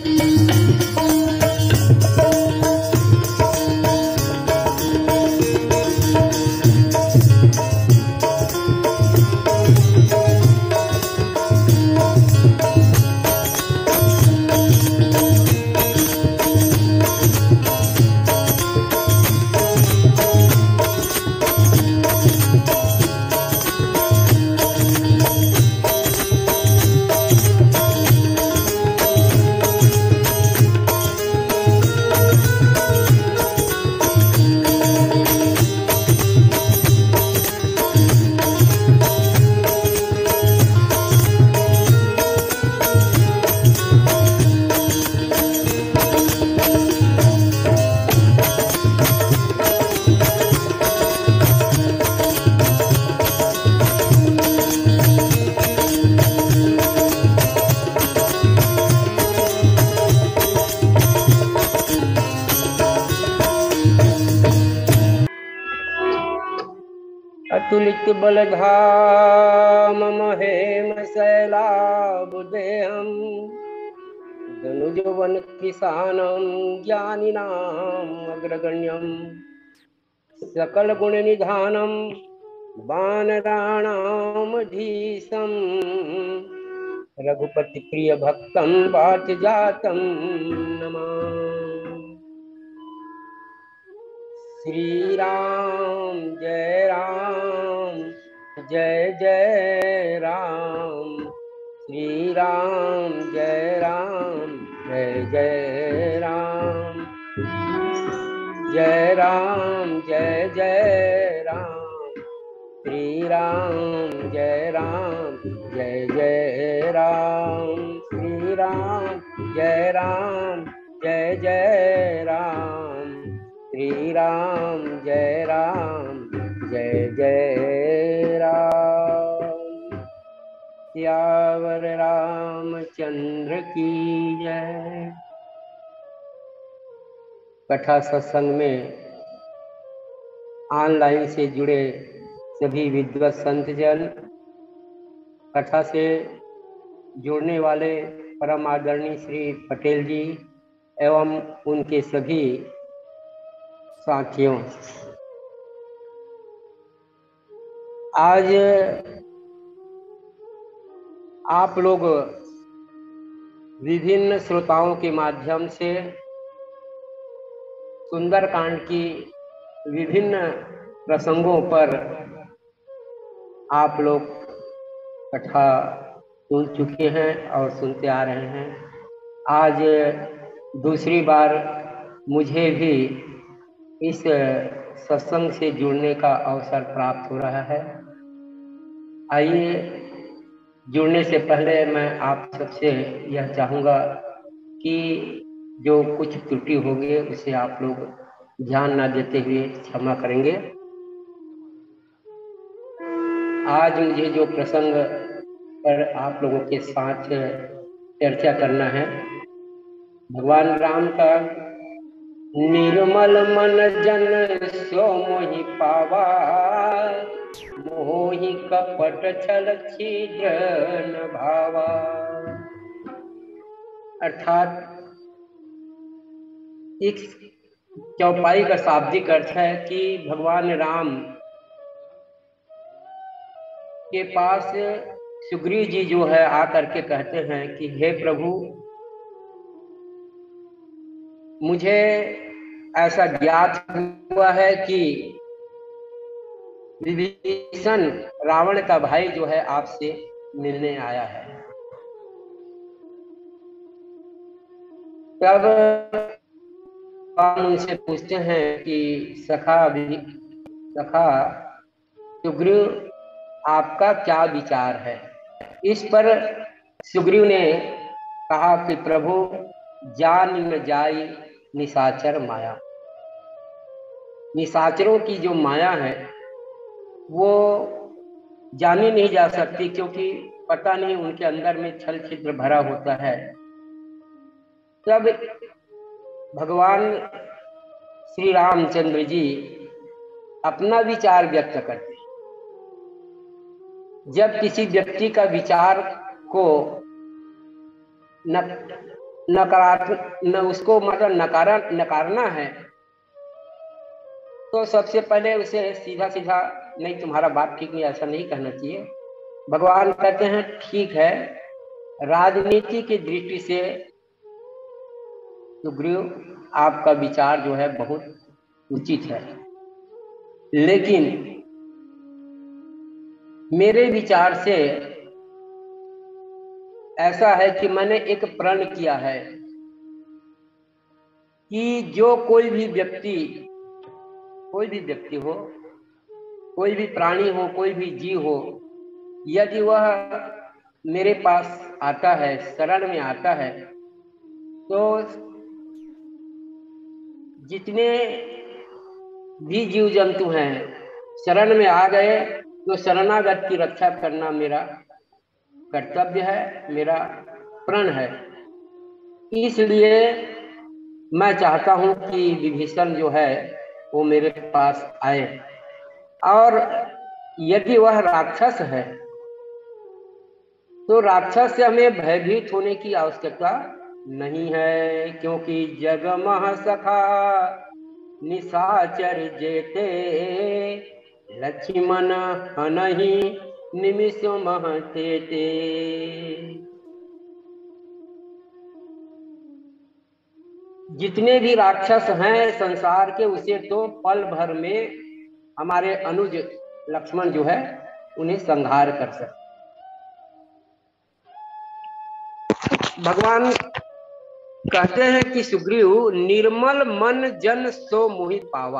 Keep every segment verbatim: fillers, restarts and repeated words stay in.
अतुलित बलधाम महेम शैलाबुदेहम धनुजवन किसानम ज्ञानिनाम अग्रगण्यम सकल गुण निधानम वानराणाम धीशम रघुपति प्रिय भक्तम वाच जातम नमामि। श्री राम जय राम जय जय राम, श्री राम जय राम जय जय राम, जय राम जय जय राम, श्री राम जय राम जय जय राम, श्री राम जय राम जय जय राम, श्री राम जय राम जय जय राम। सियावर रामचंद्र की जय। कथा सत्संग में ऑनलाइन से जुड़े सभी विद्वत संत जन, कथा से जुड़ने वाले परम आदरणीय श्री पटेल जी एवं उनके सभी साथियों, आज आप लोग विभिन्न श्रोताओं के माध्यम से सुंदरकांड की विभिन्न प्रसंगों पर आप लोग कथा सुन चुके हैं और सुनते आ रहे हैं। आज दूसरी बार मुझे भी इस सत्संग से जुड़ने का अवसर प्राप्त हो रहा है। आइए, जुड़ने से पहले मैं आप सबसे यह चाहूँगा कि जो कुछ त्रुटि होगी उसे आप लोग ध्यान ना देते हुए क्षमा करेंगे। आज मुझे जो प्रसंग पर आप लोगों के साथ चर्चा करना है, भगवान राम का निर्मल मन जन सो मोहि पावा, मोहि कपट छल छिद्र न भावा। अर्थात एक चौपाई का शाब्दिक अर्थ है कि भगवान राम के पास सुग्रीव जी जो है आकर के कहते हैं कि हे प्रभु, मुझे ऐसा ज्ञात हुआ है कि विभीषण रावण का भाई जो है आपसे मिलने आया है। तब हम उनसे पूछते हैं कि सखा सखा सुग्रीव, आपका क्या विचार है? इस पर सुग्रीव ने कहा कि प्रभु, जान न जाई निशाचर माया। निशाचरों की जो माया है वो जानी नहीं जा सकती, क्योंकि पता नहीं उनके अंदर में छल छिद्र भरा होता है। तब भगवान श्री रामचंद्र जी अपना विचार व्यक्त करते हैं। जब किसी व्यक्ति का विचार को न नकारात्मक न उसको मतलब नकारा नकारना है, तो सबसे पहले उसे सीधा सीधा नहीं तुम्हारा बात ठीक नहीं, ऐसा नहीं कहना चाहिए। भगवान कहते हैं ठीक है, राजनीति की दृष्टि से सुग्रीव आपका विचार जो है बहुत उचित है, लेकिन मेरे विचार से ऐसा है कि मैंने एक प्रण किया है कि जो कोई भी व्यक्ति कोई भी व्यक्ति हो, कोई भी प्राणी हो, कोई भी जीव हो, यदि वह मेरे पास आता है, शरण में आता है, तो जितने भी जीव जंतु हैं शरण में आ गए तो शरणागत की रक्षा करना मेरा कर्तव्य है, मेरा प्रण है। इसलिए मैं चाहता हूं कि विभीषण जो है वो मेरे पास आए, और यदि वह राक्षस है तो राक्षस से हमें भयभीत होने की आवश्यकता नहीं है, क्योंकि जगमह सखा निशाचर जेते लक्ष्मण हनहि निमिष महते ते। जितने भी राक्षस हैं संसार के, उसे तो पल भर में हमारे अनुज लक्ष्मण जो है उन्हें संहार कर सकते। भगवान कहते हैं कि सुग्रीव निर्मल मन जन सो मोहि पावा।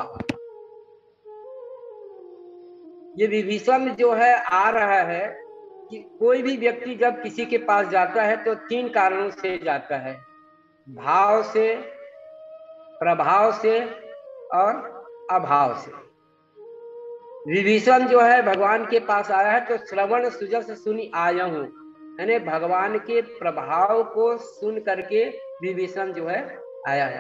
ये विभीषण जो है आ रहा है कि कोई भी व्यक्ति जब किसी के पास जाता है तो तीन कारणों से जाता है, भाव से, प्रभाव से और अभाव से। विभीषण जो है भगवान के पास आया है तो श्रवण सुजस सुनी आया हूं, यानी भगवान के प्रभाव को सुन करके विभीषण जो है आया है।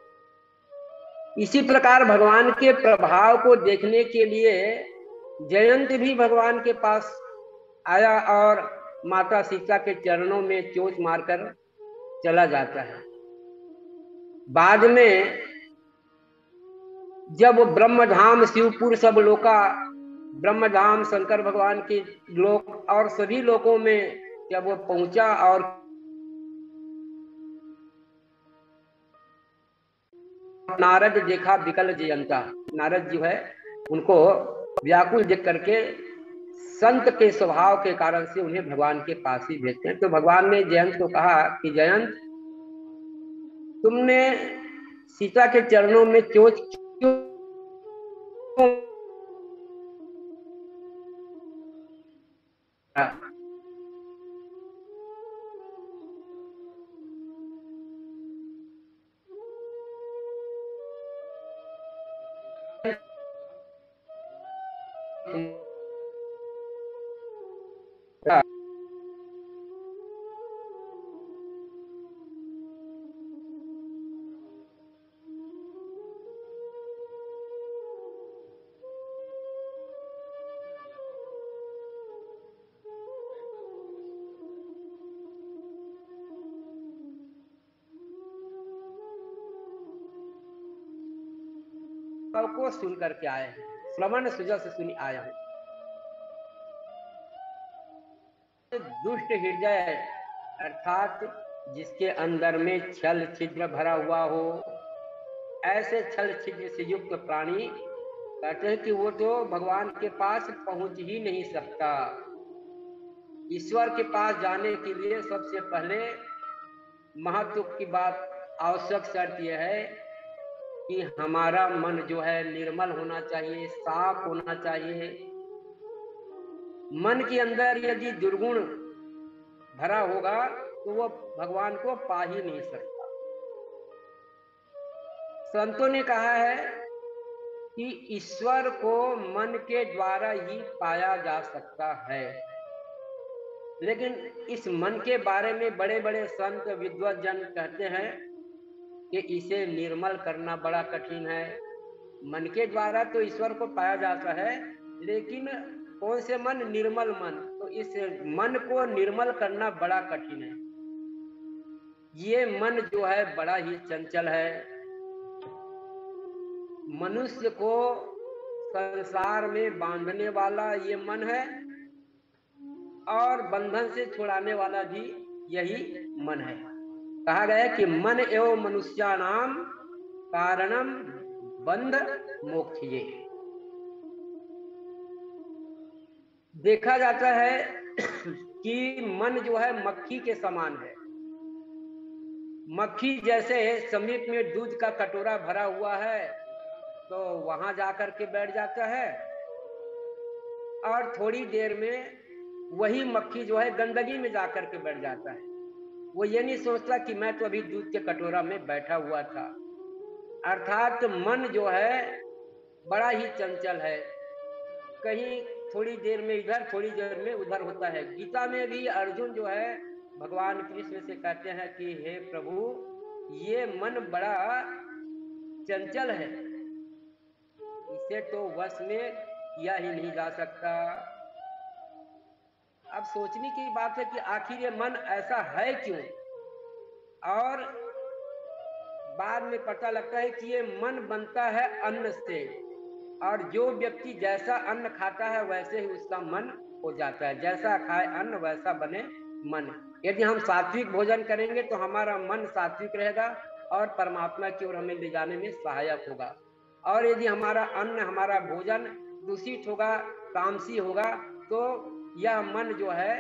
इसी प्रकार भगवान के प्रभाव को देखने के लिए जयंत भी भगवान के पास आया और माता सीता के चरणों में चोंच मारकर चला जाता है। बाद में जब वो ब्रह्मधाम, शिवपुर, सब लोका, ब्रह्मधाम, शंकर भगवान के लोक और सभी लोकों में जब वो पहुंचा और नारद देखा विकल जयंता, नारद जो है उनको व्याकुल देख करके संत के स्वभाव के कारण से उन्हें भगवान के पास ही भेजते हैं। तो भगवान ने जयंत को कहा कि जयंत, तुमने सीता के चरणों में चोट क्यों को सुन करके आए हैं, श्रवण सुजस सुनी आया हूं। दुष्ट हृदय अर्थात जिसके अंदर में छल छिद्र भरा हुआ हो, ऐसे छल छिद्र से युक्त प्राणी कहते हैं कि वो तो भगवान के पास पहुंच ही नहीं सकता। ईश्वर के पास जाने के लिए सबसे पहले महत्व की बात, आवश्यक शर्त यह है कि हमारा मन जो है निर्मल होना चाहिए, साफ होना चाहिए। मन के अंदर यदि दुर्गुण भरा होगा तो वो भगवान को पा ही नहीं सकता। संतों ने कहा है कि ईश्वर को मन के द्वारा ही पाया जा सकता है, लेकिन इस मन के बारे में बड़े बड़े संत विद्वजन कहते हैं कि इसे निर्मल करना बड़ा कठिन है। मन के द्वारा तो ईश्वर को पाया जाता है, लेकिन कौन से मन? निर्मल मन। तो इस मन को निर्मल करना बड़ा कठिन है। ये मन जो है बड़ा ही चंचल है। मनुष्य को संसार में बांधने वाला ये मन है और बंधन से छुड़ाने वाला भी यही मन है। कहा गया कि मन एवं मनुष्याणाम कारणम बंध मोक्ष। ये देखा जाता है कि मन जो है मक्खी के समान है। मक्खी जैसे समीप में दूध का कटोरा भरा हुआ है तो वहां जाकर के बैठ जाता है और थोड़ी देर में वही मक्खी जो है गंदगी में जाकर के बैठ जाता है। वो ये नहीं सोचता कि मैं तो अभी दूध के कटोरा में बैठा हुआ था। अर्थात मन जो है बड़ा ही चंचल है, कहीं थोड़ी देर में इधर थोड़ी देर में उधर होता है। गीता में भी अर्जुन जो है भगवान कृष्ण से कहते हैं कि हे प्रभु, ये मन बड़ा चंचल है, इसे तो वश में किया ही नहीं जा सकता। अब सोचने की बात है कि आखिर ये मन ऐसा है क्यों, और बाद में पता लगता है कि ये मन बनता है अन्न से, और जो व्यक्ति जैसा अन्न खाता है वैसे ही उसका मन हो जाता है। जैसा खाए अन्न वैसा बने मन। यदि हम सात्विक भोजन करेंगे तो हमारा मन सात्विक रहेगा और परमात्मा की ओर हमें ले जाने में सहायक होगा। और यदि हमारा अन्न, हमारा भोजन दूषित होगा, तामसी होगा, तो यह मन जो है,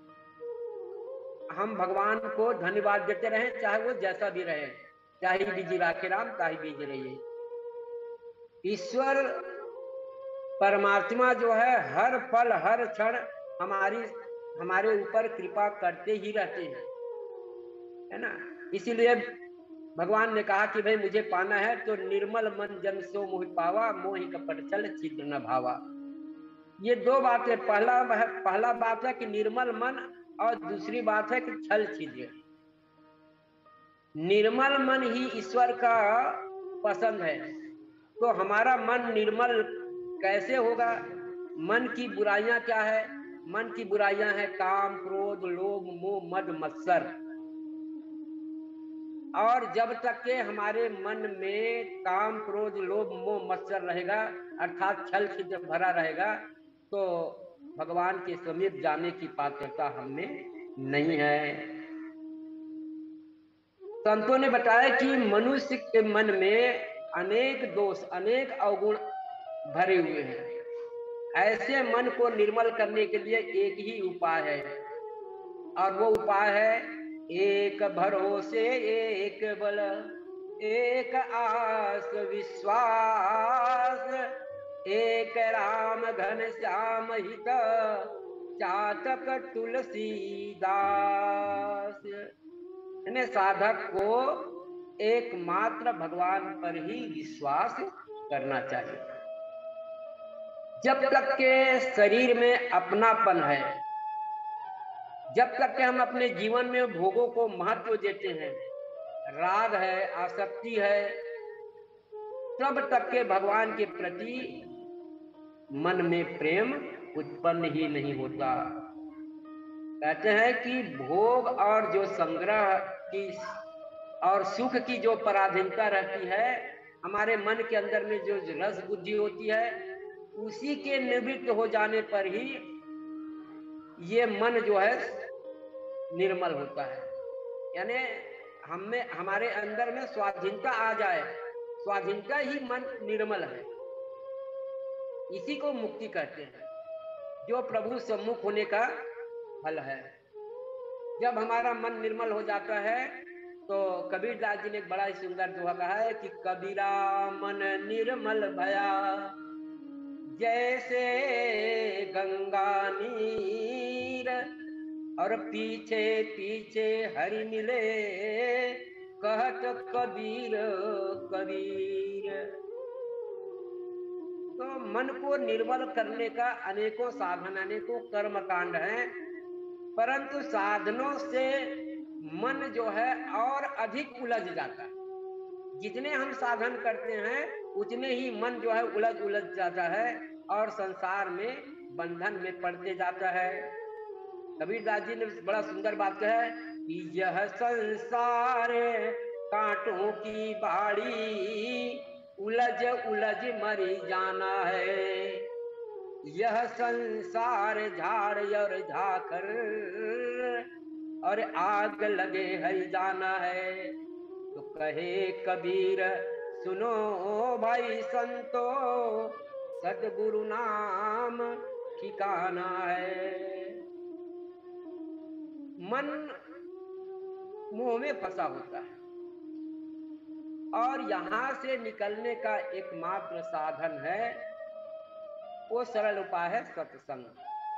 हम भगवान को धन्यवाद देते रहें, चाहे वो जैसा भी रहे, चाहे बीजी राखे राम ताही बीज रहिए। ईश्वर परमात्मा जो है हर पल हर क्षण हमारी हमारे ऊपर कृपा करते ही रहते हैं, है ना। इसीलिए भगवान ने कहा कि भाई मुझे पाना है तो निर्मल मन जन सो मोहि पावा, मोहि कपट छल छिद्र न भावा। ये दो बातें, पहला पहला बात है कि निर्मल मन, और दूसरी बात है कि छल छिद्र। निर्मल मन ही ईश्वर का पसंद है, तो हमारा मन निर्मल कैसे होगा? मन की बुराइयां क्या है? मन की बुराइयां हैं काम, क्रोध, लोभ, मोह, मद, मत्सर। और जब तक के हमारे मन में काम, क्रोध, लोभ, मोह, मत्सर रहेगा, अर्थात छल छिद्र भरा रहेगा, तो भगवान के समीप जाने की पात्रता हमें नहीं है। संतों ने बताया कि मनुष्य के मन में अनेक दोष, अनेक अवगुण भरे हुए हैं। ऐसे मन को निर्मल करने के लिए एक ही उपाय है, और वो उपाय है एक भरोसे एक बल, एक आस विश्वास, एक राम घन श्याम हित, चातक तुलसीदास। यानी साधक को एकमात्र भगवान पर ही विश्वास करना चाहिए। जब तक के शरीर में अपनापन है, जब तक के हम अपने जीवन में भोगों को महत्व देते हैं, राग है, आसक्ति है, तब तक के भगवान के प्रति मन में प्रेम उत्पन्न ही नहीं होता। कहते हैं कि भोग और जो संग्रह की और सुख की जो पराधीनता रहती है, हमारे मन के अंदर में जो रस बुद्धि होती है, उसी के निवृत्त हो जाने पर ही ये मन जो है निर्मल होता है। यानी हमें, हमारे अंदर में स्वाधीनता आ जाए, स्वाधीनता ही मन निर्मल है। इसी को मुक्ति कहते हैं, जो प्रभु सम्मुख होने का फल है। जब हमारा मन निर्मल हो जाता है तो कबीरदास जी ने एक बड़ा ही सुंदर दोहा कहा है कि कबीरा मन निर्मल भया, जैसे गंगा नीर, और पीछे पीछे हरि मिले, कहत कबीर कबीर। तो मन को निर्मल करने का अनेकों साधन, अनेकों कर्म कांड हैं, परंतु साधनों से मन जो है और अधिक उलझ जाता है। जितने हम साधन करते हैं उतने ही मन जो है उलझ उलझ जाता है और संसार में बंधन में पड़ते जाता है। कबीरदास जी ने बड़ा सुंदर बात कहा है कि यह संसार कांटों की बाड़ी, उलझ उलझ मरी जाना है। यह संसार झाड़ और झाकर, और आग लगे है जाना है। तो कहे कबीर सुनो भाई संतो, सतगुरु नाम ठिकाना है। मन मोह में फंसा होता है और यहां से निकलने का एकमात्र साधन है, वो सरल उपाय है सत्संग।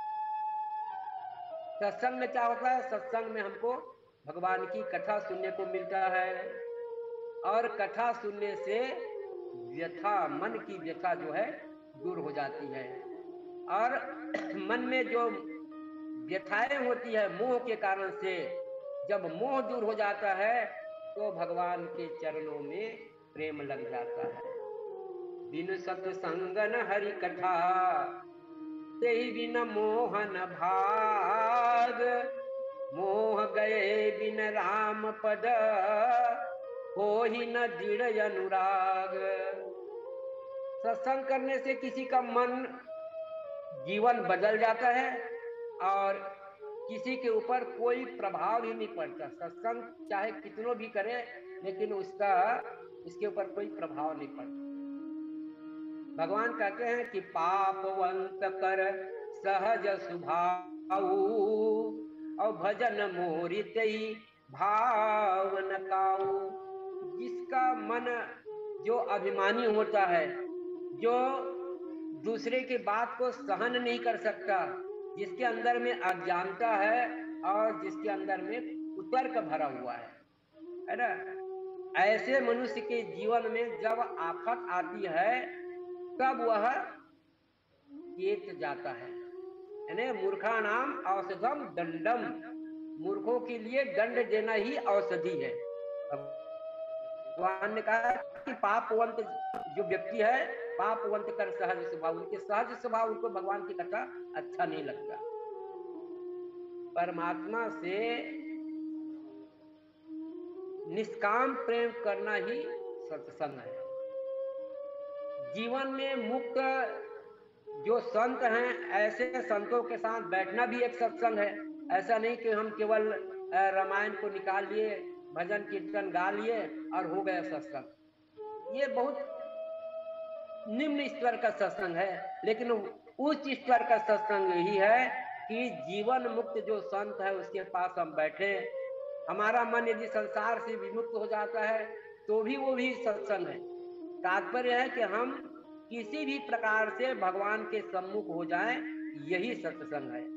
सत्संग में क्या होता है? सत्संग में हमको भगवान की कथा सुनने को मिलता है, और कथा सुनने से व्यथा, मन की व्यथा जो है दूर हो जाती है। और मन में जो व्यथाएं होती है मोह के कारण से, जब मोह दूर हो जाता है तो भगवान के चरणों में प्रेम लग जाता है। बिन सत्संगन हरि कथा, ते बिन मोहन भाग। मोह गए बिन राम पद, हो ही न दृढ़ अनुराग। सत्संग करने से किसी का मन, जीवन बदल जाता है और किसी के ऊपर कोई प्रभाव ही नहीं पड़ता। सत्संग चाहे कितनों भी करे, लेकिन उसका इसके ऊपर कोई प्रभाव नहीं पड़ता। भगवान कहते हैं कि पापवंत कर सहज स्वभाव, और भजन मोरि तेई भाव न काऊ। जिसका मन जो अभिमानी होता है, जो दूसरे की बात को सहन नहीं कर सकता, जिसके अंदर में अज्ञानता है और जिसके अंदर में कुतर्क भरा हुआ है, है ना, ऐसे मनुष्य के जीवन में जब आफत आती है तब वह चेत जाता है। यानी मूर्खा नाम औषधम दंडम, मूर्खों के लिए दंड देना ही औषधि है। भगवान ने कहा कि पापवंत जो व्यक्ति है, पापवंत कर सहज स्वभाव, उनके सहज स्वभाव उनको भगवान की कथा अच्छा नहीं लगता। परमात्मा से निष्काम प्रेम करना ही सत्संग है। जीवन में मुक्त जो संत हैं, ऐसे संतों के साथ बैठना भी एक सत्संग है। ऐसा नहीं कि हम केवल रामायण को निकाल लिए, भजन कीर्तन गा लिए और हो गया सत्संग। ये बहुत निम्न स्तर का सत्संग है। लेकिन उच्च स्तर का सत्संग यही है कि जीवन मुक्त जो संत है उसके पास हम बैठे। हमारा मन यदि संसार से विमुक्त हो जाता है तो भी वो भी सत्संग है। तात्पर्य है कि हम किसी भी प्रकार से भगवान के सम्मुख हो जाएं, यही सत्संग है।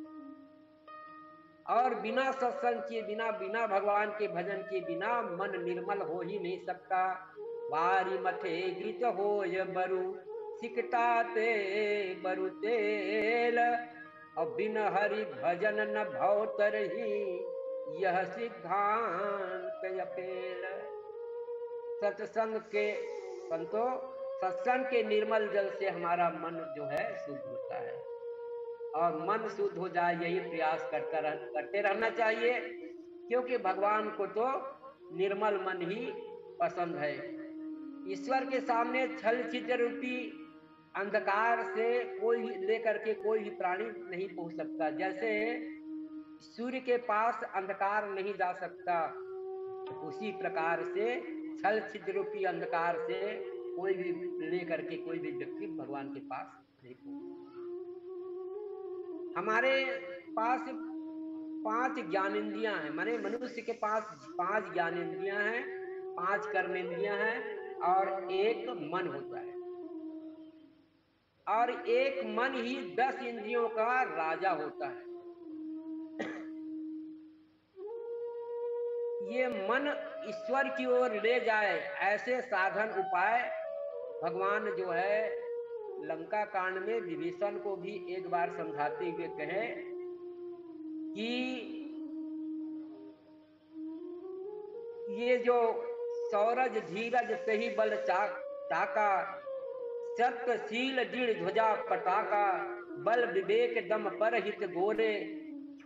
और बिना सत्संग के बिना, बिना भगवान के भजन के बिना मन निर्मल हो ही नहीं सकता। वारी मथे घृत होय बरु, सिकटाते बरु तेल। और बिन हरि भजन न भव तरहि, यह सिद्धांत अपेल। सत्संग के संतो, सत्संग के निर्मल जल से हमारा मन जो है शुद्ध होता है, और मन शुद्ध हो जाए यही प्रयास करता रह, करते रहना चाहिए। क्योंकि भगवान को तो निर्मल मन ही पसंद है। ईश्वर के सामने छल छिद्र रूपी अंधकार से कोई लेकर के कोई भी प्राणी नहीं पहुंच सकता। जैसे सूर्य के पास अंधकार नहीं जा सकता, उसी प्रकार से छल छिद्र रूपी अंधकार से कोई भी लेकर के कोई भी व्यक्ति भगवान के पास नहीं पहुंचता। हमारे पास पांच ज्ञानेंद्रियां हैं, माने मनुष्य के पास पांच ज्ञानेंद्रियां हैं, पांच कर्मेंद्रियां हैं और एक मन होता है। और एक मन ही दस इंद्रियों का राजा होता है। ये मन ईश्वर की ओर ले जाए ऐसे साधन उपाय भगवान जो है लंका कांड में विभीषण को भी एक बार समझाते हुए कहे कि ये जो सौरज धीरज सही बल चाका, सत्यशील दृढ़ ध्वजा पटाका, बल विवेक दम पर हित गोरे,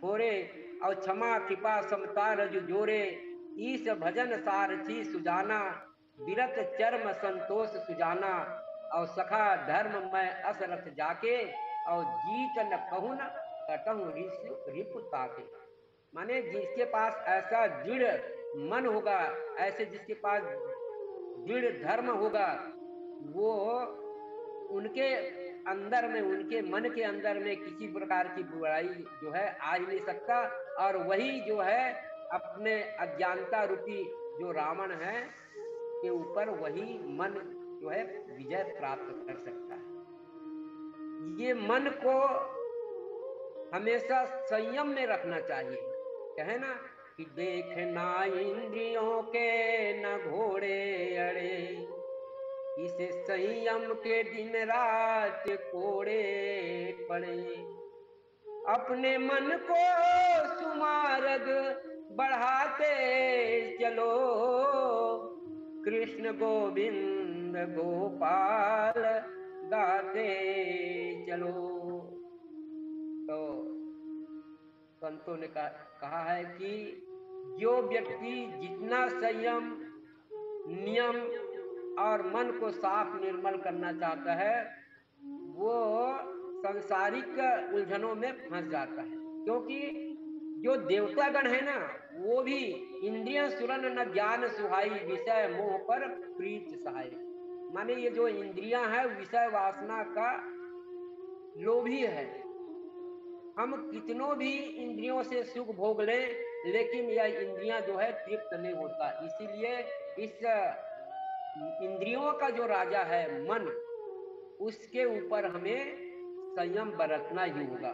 छोरे, और क्षमा कृपा समता रजु जोरे, ईश भजन सारथी सुजाना, विरत चर्म संतोष सुजाना, और सखा धर्म मैं असरथ जाके, और जीत न कहूं न कटहूं रिपु ताके। माने जिसके पास ऐसा दृढ़ मन होगा, ऐसे जिसके पास दृढ़ धर्म होगा, वो उनके अंदर में, उनके मन के अंदर में किसी प्रकार की बुराई जो है आ ही नहीं सकता, और वही जो है अपने अज्ञानता रूपी जो रावण है के ऊपर वही मन जो है विजय प्राप्त कर सकता है। ये मन को हमेशा संयम में रखना चाहिए। कहे ना कि देखना इंद्रियों के न घोड़े अड़े, इसे संयम के दिन रात कोड़े पड़े। अपने मन को सुमार्ग बढ़ाते चलो, कृष्ण गोविंद गोपाल गाते चलो। तो संतों ने कहा है कि जो व्यक्ति जितना संयम, नियम और मन को साफ निर्मल करना चाहता है, वो सांसारिक उलझनों में फंस जाता है। क्योंकि जो देवतागण है ना, वो भी इंद्रिय सुरन न ज्ञान सुहाई, विषय मोह पर प्रीत सहाय। माने ये जो इंद्रियां है विषय वासना का लोभी है। हम कितनों भी इंद्रियों से सुख भोग लें, लेकिन यह इंद्रियां जो है तृप्त नहीं होता। इसीलिए इस इंद्रियों का जो राजा है मन, उसके ऊपर हमें संयम बरतना ही होगा।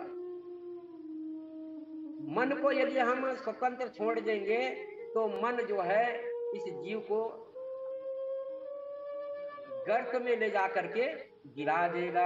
मन को यदि हम स्वतंत्र छोड़ देंगे तो मन जो है इस जीव को गर्त में ले जा करके गिरा देगा।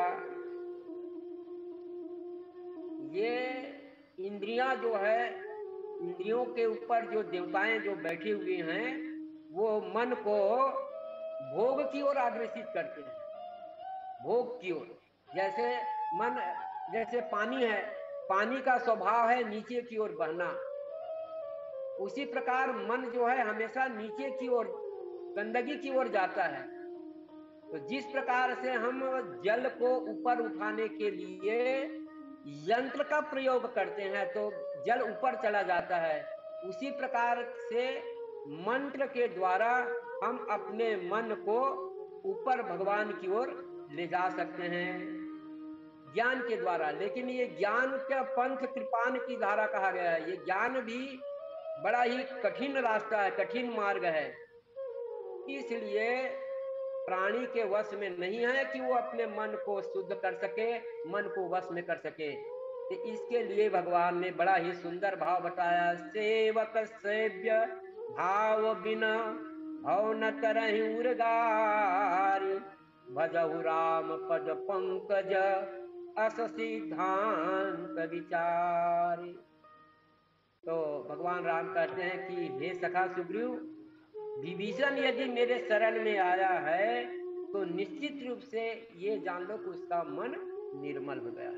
ये इंद्रियां जो है, इंद्रियों के ऊपर जो देवताएं जो बैठे हुए हैं, वो मन को भोग की ओर अग्रसित करते हैं, भोग की ओर। जैसे मन, जैसे पानी है, पानी का स्वभाव है नीचे की ओर बहना, उसी प्रकार मन जो है हमेशा नीचे की ओर, गंदगी की ओर जाता है। तो जिस प्रकार से हम जल को ऊपर उठाने के लिए यंत्र का प्रयोग करते हैं तो जल ऊपर चला जाता है, उसी प्रकार से मंत्र के द्वारा हम अपने मन को ऊपर भगवान की ओर ले जा सकते हैं ज्ञान के द्वारा। लेकिन ये ज्ञान का पंथ कृपान की धारा कहा गया है। ये ज्ञान भी बड़ा ही कठिन रास्ता है, कठिन मार्ग है। इसलिए प्राणी के वश में नहीं है कि वो अपने मन को शुद्ध कर सके, मन को वश में कर सके। तो इसके लिए भगवान ने बड़ा ही सुंदर भाव बताया, सेवक सेव्य भाव बिना भव न तरहि उर्गारी, भजहु राम पद पंकज अस सिद्धांत विचारी। तो भगवान राम कहते हैं कि हे सखा सुग्रीव, विभीषण यदि मेरे शरण में आया है तो निश्चित रूप से ये जान लो कि उसका मन निर्मल हो गया है।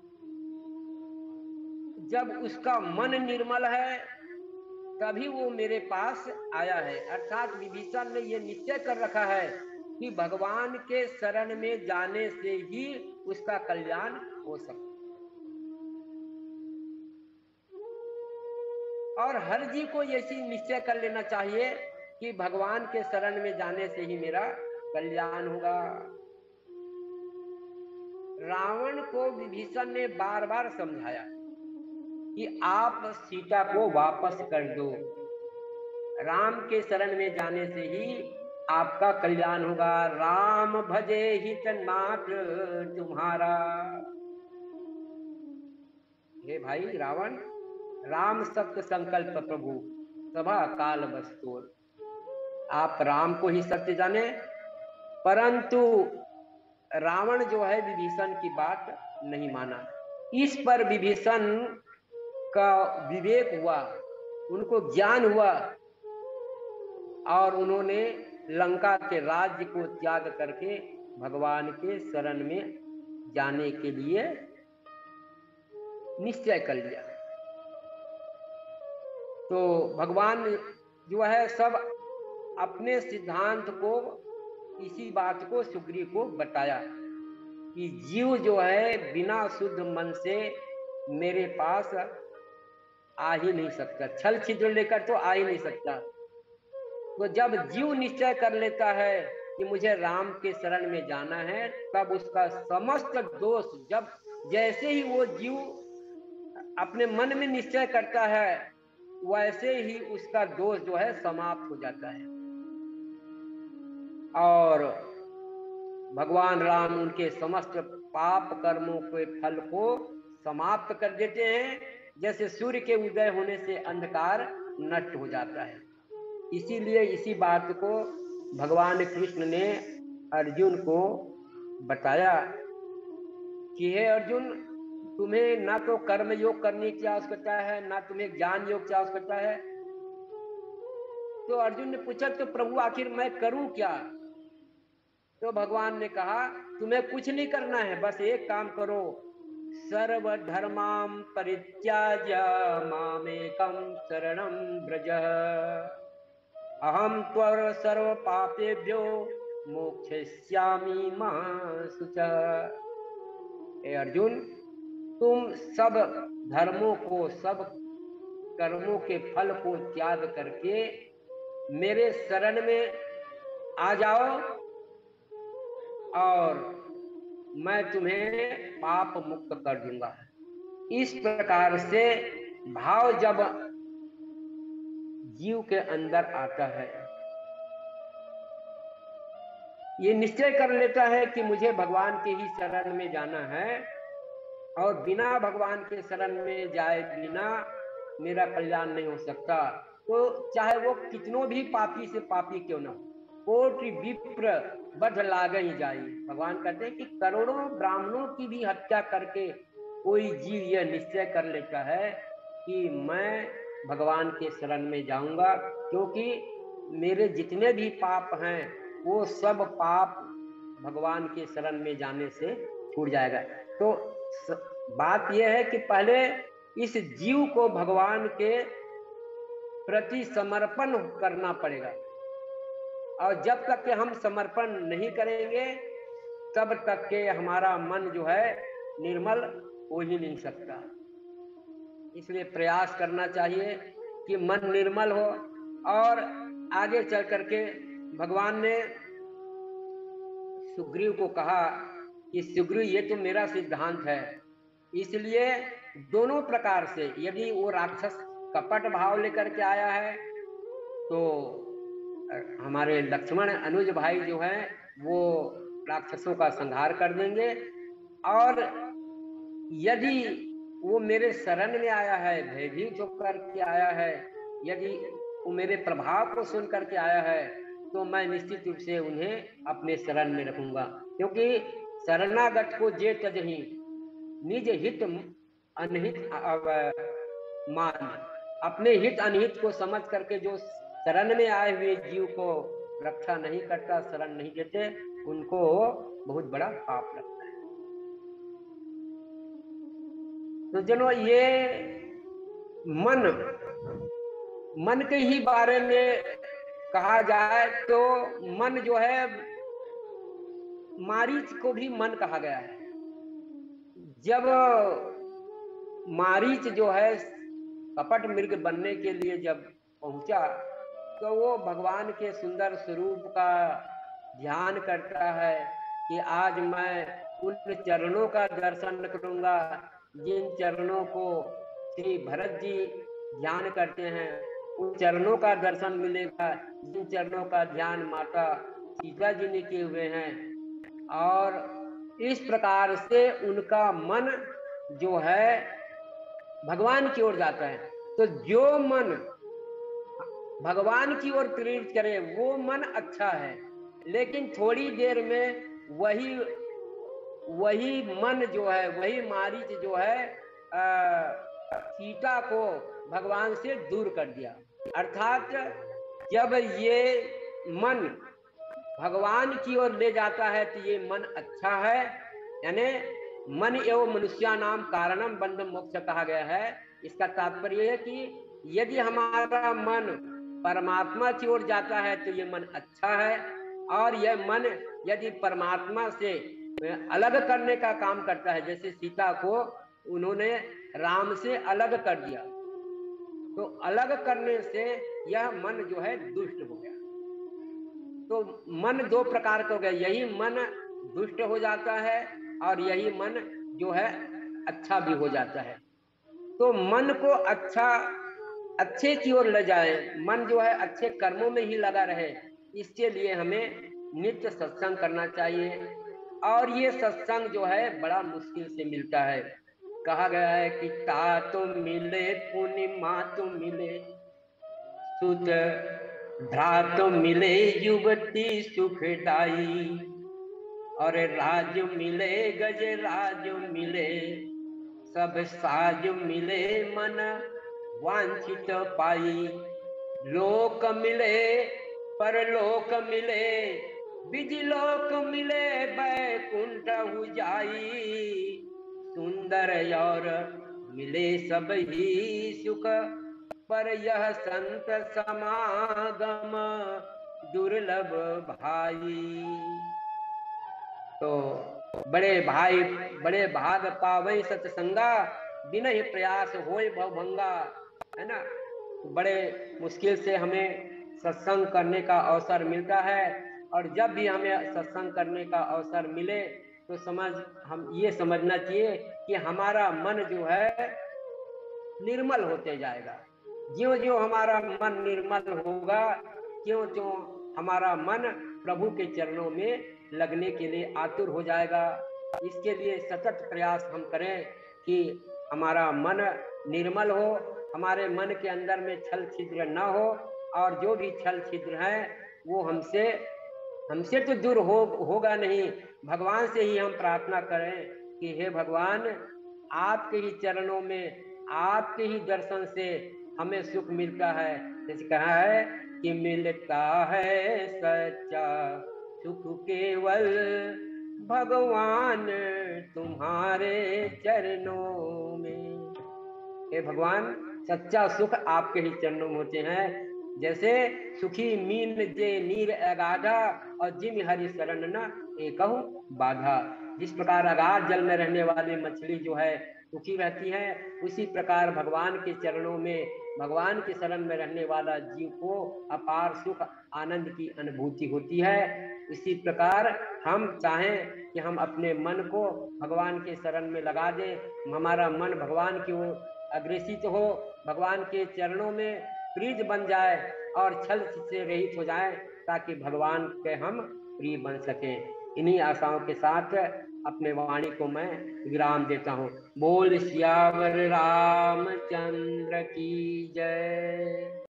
जब उसका मन निर्मल है तभी वो मेरे पास आया है। अर्थात विभीषण ने ये निश्चय कर रखा है कि भगवान के शरण में जाने से ही उसका कल्याण हो सकता। और हर जीव को ऐसी निश्चय कर लेना चाहिए कि भगवान के शरण में जाने से ही मेरा कल्याण होगा। रावण को विभीषण ने बार बार समझाया कि आप सीता को वापस कर दो, राम के शरण में जाने से ही आपका कल्याण होगा। राम भजे हित नाथ तुम्हारा। हे भाई रावण, राम सत्य संकल्प प्रभु सभा काल बस्तोर। आप राम को ही सत्य जाने, परंतु रावण जो है विभीषण की बात नहीं माना। इस पर विभीषण का विवेक हुआ, उनको ज्ञान हुआ और उन्होंने लंका के राज्य को त्याग करके भगवान के शरण में जाने के लिए निश्चय कर लिया। तो भगवान जो है सब अपने सिद्धांत को, इसी बात को सुग्रीव को बताया कि जीव जो है बिना शुद्ध मन से मेरे पास आ ही नहीं सकता, छल छिद्र लेकर तो आ ही नहीं सकता। तो जब जीव निश्चय कर लेता है कि मुझे राम के शरण में जाना है, तब उसका समस्त दोष, जब जैसे ही वो जीव अपने मन में निश्चय करता है, वैसे ही उसका दोष जो है समाप्त हो जाता है और भगवान राम उनके समस्त पाप कर्मों के फल को समाप्त कर देते हैं। जैसे सूर्य के उदय होने से अंधकार नष्ट हो जाता है। इसीलिए इसी बात को भगवान कृष्ण ने अर्जुन को बताया कि हे अर्जुन, तुम्हें ना तो कर्म योग करने की आवश्यकता है, ना तुम्हें ज्ञान योग की आवश्यकता है। तो अर्जुन ने पूछा, तो प्रभु आखिर मैं करूं क्या? तो भगवान ने कहा, तुम्हें कुछ नहीं करना है, बस एक काम करो, सर्वधर्मां परित्याज्य मामेकं शरणं व्रज, अहम त्वर सर्व पापेभ्यो मोक्षयिष्यामि मा शुचः। हे अर्जुन, तुम सब धर्मों को, सब कर्मों के फल को त्याग करके मेरे शरण में आ जाओ और मैं तुम्हें पाप मुक्त कर दूंगा। इस प्रकार से भाव जब जीव के अंदर आता है, ये निश्चय कर लेता है कि मुझे भगवान के ही शरण में जाना है और बिना भगवान के शरण में जाए बिना मेरा कल्याण नहीं हो सकता। तो चाहे वो कितनों भी पापी से पापी क्यों ना हो, कोटि विप्र बध लागे ही जाई। भगवान कहते हैं कि करोड़ों ब्राह्मणों की भी हत्या करके कोई जीव यह निश्चय कर लेता है कि मैं भगवान के शरण में जाऊंगा, क्योंकि मेरे जितने भी पाप हैं वो सब पाप भगवान के शरण में जाने से छूट जाएगा। तो बात यह है कि पहले इस जीव को भगवान के प्रति समर्पण करना पड़ेगा, और जब तक के हम समर्पण नहीं करेंगे तब तक के हमारा मन जो है निर्मल हो ही नहीं सकता। इसलिए प्रयास करना चाहिए कि मन निर्मल हो। और आगे चल करके भगवान ने सुग्रीव को कहा कि सुग्रीव, ये तो मेरा सिद्धांत है, इसलिए दोनों प्रकार से, यदि वो राक्षस कपट भाव लेकर के आया है तो हमारे लक्ष्मण अनुज भाई जो है वो राक्षसों का संहार कर देंगे, और यदि वो मेरे शरण में आया है, भयभीत होकर के आया है, यदि वो मेरे प्रभाव को सुन करके आया है, तो मैं निश्चित रूप से उन्हें अपने शरण में रखूंगा। क्योंकि शरणागत को जे तजहि निज हित अनहित मान, अपने हित अनहित को समझ करके जो शरण में आए हुए जीव को रक्षा नहीं करता, शरण नहीं देते, उनको बहुत बड़ा पाप लगता है। तो जनो, ये मन मन के ही बारे में कहा जाए तो मन जो है, मारीच को भी मन कहा गया है। जब मारीच जो है कपट मृग बनने के लिए जब पहुंचा, तो वो भगवान के सुंदर स्वरूप का ध्यान करता है कि आज मैं उन चरणों का दर्शन करूंगा जिन चरणों को श्री भरत जी ध्यान करते हैं, उन चरणों का दर्शन मिलेगा जिन चरणों का ध्यान माता सीता जी ने किए हुए हैं। और इस प्रकार से उनका मन जो है भगवान की ओर जाता है। तो जो मन भगवान की ओर प्रेरित करे वो मन अच्छा है, लेकिन थोड़ी देर में वही वही मन जो है, वही मारीच जो है सीता को भगवान से दूर कर दिया। अर्थात जब ये मन भगवान की ओर ले जाता है तो ये मन अच्छा है। यानी मन एवं मनुष्या नाम कारणम बंध मोक्ष कहा गया है। इसका तात्पर्य है कि यदि हमारा मन परमात्मा की ओर जाता है तो ये मन अच्छा है, और यह मन यदि परमात्मा से अलग करने का काम करता है, जैसे सीता को उन्होंने राम से अलग कर दिया, तो अलग करने से यह मन जो है दुष्ट हो गया। तो मन दो प्रकार का हो गया, यही मन दुष्ट हो जाता है और यही मन जो है अच्छा भी हो जाता है। तो मन को अच्छा अच्छे की ओर ले जाए, मन जो है अच्छे कर्मों में ही लगा रहे, इसके लिए हमें नित्य सत्संग करना चाहिए। और ये सत्संग जो है बड़ा मुश्किल से मिलता है। कहा गया है कि ता तो मिले पूर्णिमा तो मिले, सुत भ्रात मिले युवती सुखदाई, और राज मिले गज राज मिले, सब साज मिले मन वांछित पाई। लोक मिले परलोक मिले, बिजलोक मिले बैकुंठ जाई, सुंदर और मिले सब ही सुख, पर यह संत समागम दुर्लभ भाई। तो बड़े भाई बड़े भाग पावै सत्संगा, बिना ही प्रयास होय भवभंगा, है ना। तो बड़े मुश्किल से हमें सत्संग करने का अवसर मिलता है, और जब भी हमें सत्संग करने का अवसर मिले तो समझ हम ये समझना चाहिए कि हमारा मन जो है निर्मल होते जाएगा। ज्यों ज्यों हमारा मन निर्मल होगा, त्यों त्यों हमारा मन प्रभु के चरणों में लगने के लिए आतुर हो जाएगा। इसके लिए सतत प्रयास हम करें कि हमारा मन निर्मल हो, हमारे मन के अंदर में छल छिद्र न हो, और जो भी छल छिद्र है वो हमसे हमसे तो दूर हो होगा नहीं, भगवान से ही हम प्रार्थना करें कि हे भगवान, आपके ही चरणों में आपके ही दर्शन से हमें सुख मिलता है। जैसे कहा है कि मिलता है सच्चा सुख केवल भगवान तुम्हारे चरणों में। हे भगवान, सच्चा सुख आपके ही चरणों में होते हैं। जैसे सुखी मीन जे नीर अगाधा, और जिम हरि शरण न एकहु बाधा। जिस प्रकार अगाध जल में रहने वाली मछली जो है सुखी रहती है, उसी प्रकार भगवान के चरणों में, भगवान के शरण में रहने वाला जीव को अपार सुख आनंद की अनुभूति होती है। इसी प्रकार हम चाहें कि हम अपने मन को भगवान के शरण में लगा दें, हमारा मन भगवान की ओर अग्रसित हो, भगवान के चरणों में प्रीत बन जाए और छल से रहित हो जाए, ताकि भगवान के हम प्रिय बन सकें। इन्हीं आशाओं के साथ अपने वाणी को मैं विराम देता हूँ। बोल सियावर रामचंद्र की जय।